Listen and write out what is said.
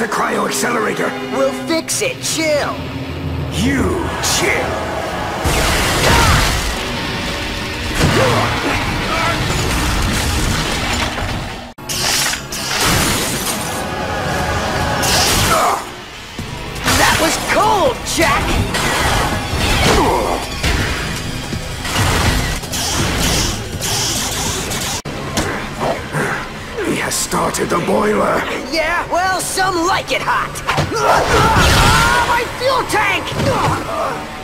the cryo accelerator. We'll fix it, chill. You chill. That was cold, Jack! He has started the boiler. Yeah, well, some like it hot. My fuel tank!